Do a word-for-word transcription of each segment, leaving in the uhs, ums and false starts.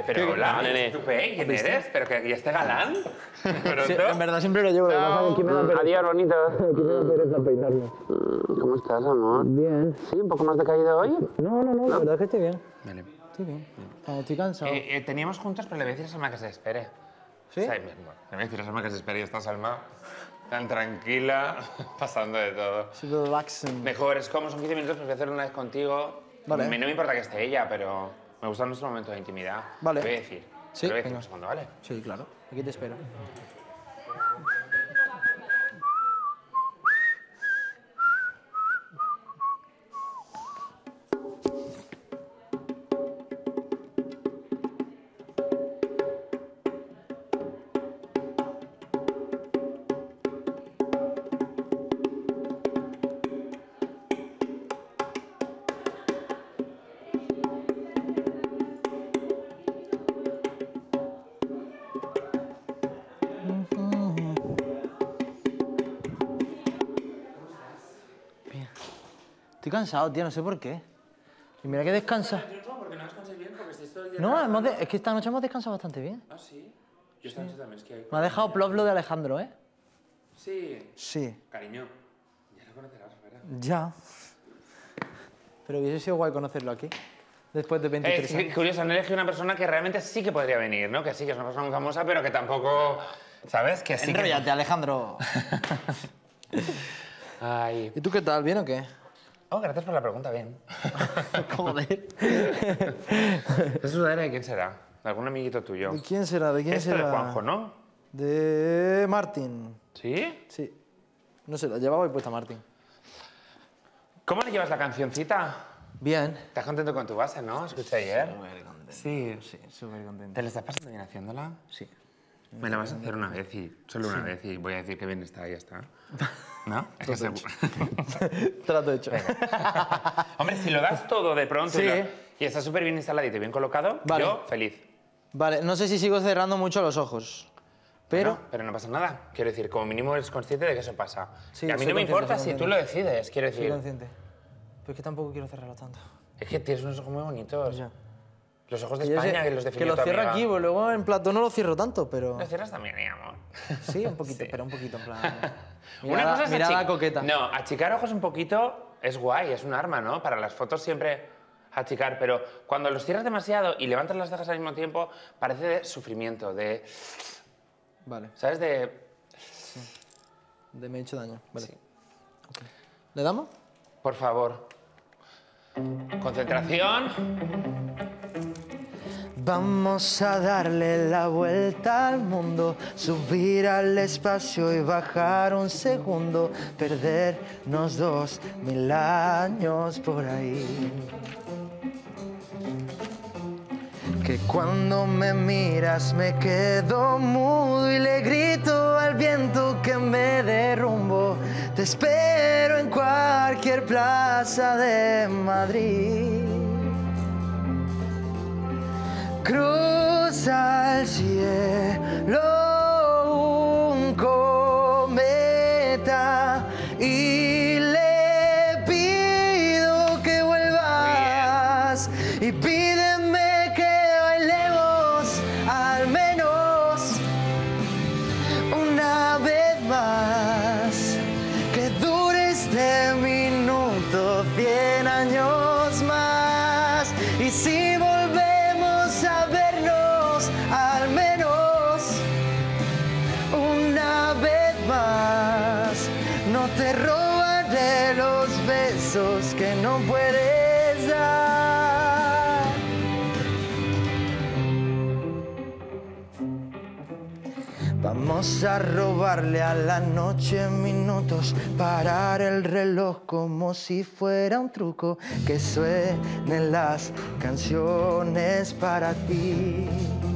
Pero hola, nene. ¿Quién eres? ¿Pero que aquí este galán? Sí, en verdad siempre lo llevo. No. Mm, Adiós, bonito. Aquí me da pereza peinarme. ¿Cómo estás, amor? Bien. ¿Sí? ¿Un poco más decaído hoy? No, no, no, la verdad es que estoy bien. Vale. Estoy bien. Cuando estoy cansado. Eh, eh, teníamos juntos, pero le voy a decir a Salma que se espere. ¿Sí? O sea, bueno, le voy a decir a Salma que se espere y está Salma tan tranquila, pasando de todo. Super relaxing. Mejor, es como son quince minutos, pues voy a hacerlo una vez contigo. Vale. Me- No me importa que esté ella, pero me gusta nuestro momento de intimidad. Vale. Te voy a decir. Sí, Te lo voy a decir venga. un segundo, ¿vale? Sí, claro. Aquí te espero. Estoy cansado, tío, no sé por qué. Y mira que descansa. Porque no descansé bien, porque si estoy... No, hemos de- es que esta noche hemos descansado bastante bien. Ah, sí. Yo esta noche también, es que hay... Me ha dejado plop lo de Alejandro, ¿eh? Sí. Sí. Cariño, ya lo conocerás, ¿verdad? Ya. Pero hubiese sido guay conocerlo aquí. Después de veintitrés Es años. curioso, han elegido una persona que realmente sí que podría venir, ¿no? Que sí que es una persona muy famosa, pero que tampoco... ¿Sabes? Que sí que... Enróllate, Alejandro. Ay... ¿Y tú qué tal? ¿Bien o qué? Oh, gracias por la pregunta, bien. Joder. ¿Esa sudadera de quién será? ¿De algún amiguito tuyo? ¿De quién será? ¿De quién Esto será? de Juanjo, ¿no? De Martín. ¿Sí? Sí. No sé, la llevaba y puesta Martín. ¿Cómo le llevas la cancioncita? Bien. ¿Estás contento con tu base, no? Escuché ayer. Súper contento. Sí. Sí, súper contento. ¿Te la estás pasando bien haciéndola? Sí. Me la vas a hacer una vez y solo una vez y voy a decir que bien está y ya está. ¿No? Es que seguro. Trato hecho. Hombre, si lo das todo de pronto Sí. y, lo- y está súper bien instaladito y bien colocado, Vale. yo feliz. Vale, no sé si sigo cerrando mucho los ojos. Pero... Bueno, pero no pasa nada. Quiero decir, como mínimo eres consciente de que eso pasa. Sí, y a mí soy no me consciente, importa soy si tú lo consciente. decides, quiero Soy decir. consciente. Pero es que tampoco quiero cerrarlo tanto. Es que tienes unos ojos muy bonitos. Ya. Los ojos de Que yo sé- España, que los definió Que los tu cierro amiga. aquí, pues luego en plato no los cierro tanto, pero... Los cierras también, mi amor. Sí, un poquito, Sí. pero un poquito, en plan... Una Mirada, cosa es mirada achi- coqueta. No, achicar ojos un poquito es guay, es un arma, ¿no? Para las fotos siempre achicar, pero cuando los cierras demasiado y levantas las cejas al mismo tiempo, parece de sufrimiento, de... Vale, ¿Sabes? De... de me he hecho daño. Vale. Sí. Ok. ¿Le damos? Por favor. Concentración. Vamos a darle la vuelta al mundo, subir al espacio y bajar un segundo, perdernos dos mil años por ahí. Que cuando me miras me quedo mudo y le grito al viento que me derrumbo. Te espero en cualquier plaza de Madrid. Cruza el cielo un cometa y le pido que vuelvas y pídeme que bailemos al menos una vez más, que dure este minuto cien años más, y si volvemos a vernos al menos una vez más, no te robaré los besos que no puedes dar. Vamos a robarle a la noche minutos, parar el reloj como si fuera un truco, que suenen las canciones para ti.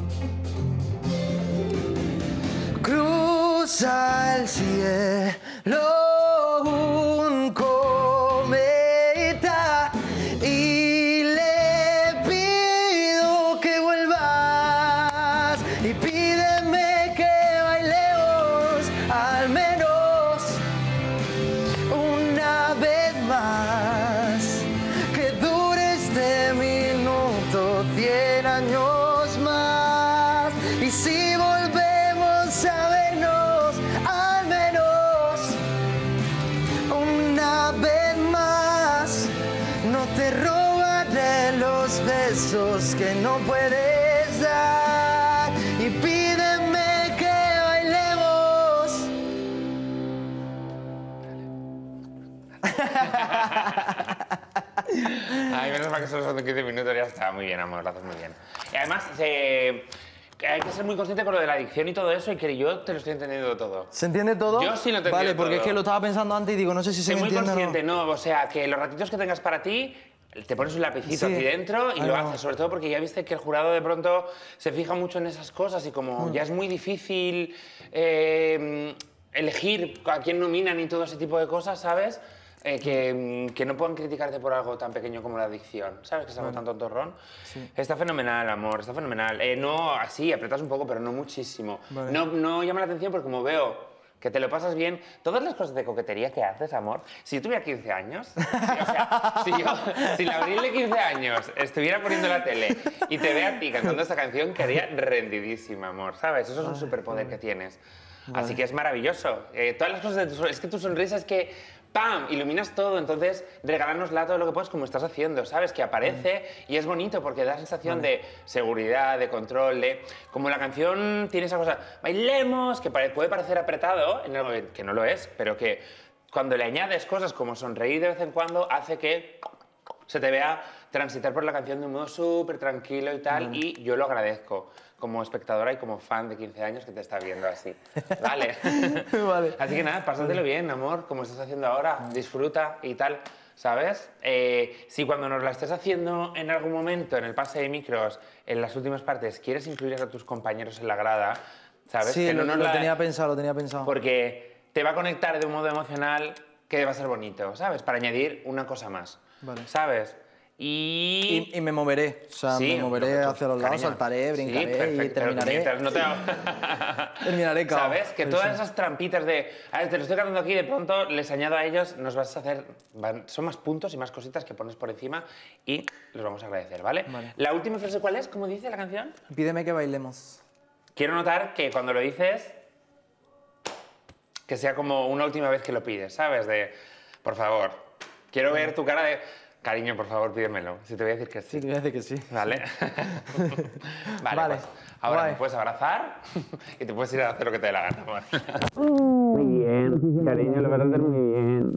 Cruza el cielo un cometa y le pido que vuelvas y pídeme que bailemos al menos una vez más, que dure este minuto cien años más. Y si volvemos a vernos, al menos una vez más, no te robaré los besos que no puedes dar. Y pídeme que bailemos. Ay, menos mal que solo son quince minutos, ya está. Muy bien, amor, lo haces muy bien. Y además, eh, hay que ser muy consciente con lo de la adicción y todo eso, y que yo te lo estoy entendiendo todo. ¿Se entiende todo? Yo sí lo entiendo. Vale, porque todo. es que lo estaba pensando antes y digo, no sé si se me muy entiende consciente, o no. no. O sea, que los ratitos que tengas para ti, te pones un lapicito Sí. aquí dentro y Ay, lo no. haces, sobre todo porque ya viste que el jurado de pronto se fija mucho en esas cosas y como Mm. ya es muy difícil eh, elegir a quién nominan y todo ese tipo de cosas, ¿sabes? Eh, que, que no puedan criticarte por algo tan pequeño como la adicción, ¿sabes? Que es algo tan tontorrón. Sí. Está fenomenal, amor, está fenomenal. Eh, no, así, apretas un poco, pero no muchísimo. Vale. No, no llama la atención porque como veo que te lo pasas bien, todas las cosas de coquetería que haces, amor, si yo tuviera quince años, si, o sea, si, yo, si la Abril de quince años estuviera poniendo la tele y te ve a ti cantando esta canción, quedaría rendidísima, amor, ¿sabes? Eso es un superpoder que tienes. Así que es maravilloso. Eh, todas las cosas de tu son- es que tu sonrisa es que ¡pam! Iluminas todo, entonces regálanosla todo lo que puedas como estás haciendo, ¿sabes? Que aparece y es bonito porque da sensación de seguridad, de control, de... Como la canción tiene esa cosa, bailemos, que pare- puede parecer apretado, en el- que no lo es, pero que cuando le añades cosas como sonreír de vez en cuando, hace que se te vea transitar por la canción de un modo súper tranquilo y tal, y yo lo agradezco como espectadora y como fan de quince años que te está viendo así. Vale. Vale. Así que nada, pásatelo bien, amor, como estás haciendo ahora, disfruta y tal, ¿sabes? Eh, si cuando nos la estés haciendo en algún momento, en el pase de micros, en las últimas partes, quieres incluir a tus compañeros en la grada, ¿sabes? Sí, que no lo, nos lo la- tenía pensado, lo tenía pensado. Porque te va a conectar de un modo emocional que va a ser bonito, ¿sabes? Para añadir una cosa más, Vale. ¿sabes? Y... Y, y me moveré, o sea, Sí, me moveré lo que tú- hacia los lados, cariño. saltaré, Sí, brincaré y perfecto, pero terminaré. mientras no te... Terminaré cao. ¿Sabes? Que Sí, todas sí. esas trampitas de, a ver, te lo estoy cantando aquí, de pronto les añado a ellos, nos vas a hacer, van- son más puntos y más cositas que pones por encima y los vamos a agradecer, ¿vale? Vale. La última frase, ¿cuál es? ¿Cómo dice la canción? Pídeme que bailemos. Quiero notar que cuando lo dices, que sea como una última vez que lo pides, ¿sabes? De, por favor, quiero ver tu cara de, cariño, por favor, pídemelo. Si te voy a decir que sí. Sí, te voy a decir que sí. ¿Vale? vale, Vale. pues ahora Guay. me puedes abrazar y te puedes ir a hacer lo que te dé la gana. amor. Muy bien, cariño, lo vas a hacer muy bien.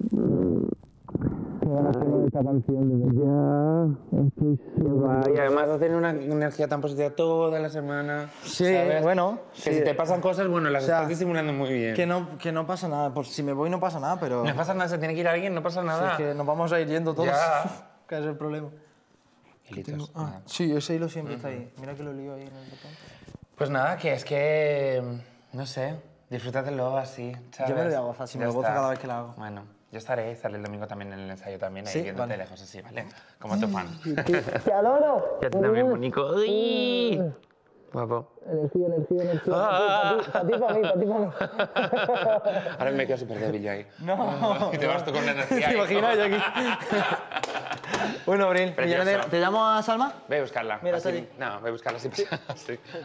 Esta canción, ya, estoy Y además has tenido una energía tan positiva toda la semana. Sí, ¿sabes? bueno, Que sí. si te pasan cosas, bueno, las O sea, estás disimulando muy bien. Que no, que no pasa nada, por si me voy no pasa nada, pero... No pasa nada, se tiene que ir alguien, no pasa Si nada. es que nos vamos a ir yendo todos, Ya. que es el problema. Hilitos, Ah, nada. sí, ese hilo siempre está ahí. Mira que lo lío ahí en el botón. Pues nada, que es que, no sé, disfrútatelo así, ¿sabes? Yo me lo voy a gozar, si me Ya lo gozo está. cada vez que la hago. Bueno, yo estaré, estaré el domingo también en el ensayo también, ahí Sí, viéndote vale. de lejos así, ¿vale? Como tu fan. ¡Te adoro! Ya tú también, Monico. ¡Uy! Guapo. Energía, energía, energía. Ah. Para ti, para mí, para ti, para mí. Ahora me quedo súper débil yo ahí. No. Y te vas tú con la energía. ¿Te ahí. imaginas yo aquí? Bueno, Abril, Precioso. millones de- ¿te llamo a Salma? Ve a buscarla. Mira, así- está allí. No, ve a buscarla si pasa. Sí.